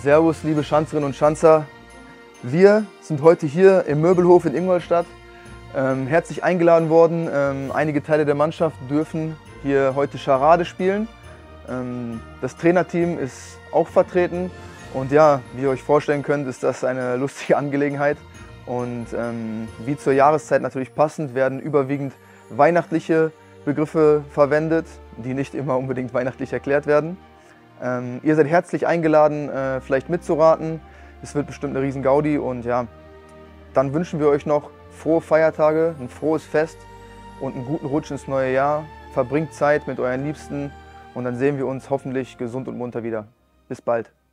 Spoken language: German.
Servus, liebe Schanzerinnen und Schanzer. Wir sind heute hier im Möbelhof in Ingolstadt herzlich eingeladen worden. Einige Teile der Mannschaft dürfen hier heute Charade spielen. Das Trainerteam ist auch vertreten und ja, wie ihr euch vorstellen könnt, ist das eine lustige Angelegenheit. Und wie zur Jahreszeit natürlich passend, werden überwiegend weihnachtliche Begriffe verwendet, die nicht immer unbedingt weihnachtlich erklärt werden. Ihr seid herzlich eingeladen, vielleicht mitzuraten. Es wird bestimmt eine riesen Gaudi und ja, dann wünschen wir euch noch frohe Feiertage, ein frohes Fest und einen guten Rutsch ins neue Jahr. Verbringt Zeit mit euren Liebsten und dann sehen wir uns hoffentlich gesund und munter wieder. Bis bald.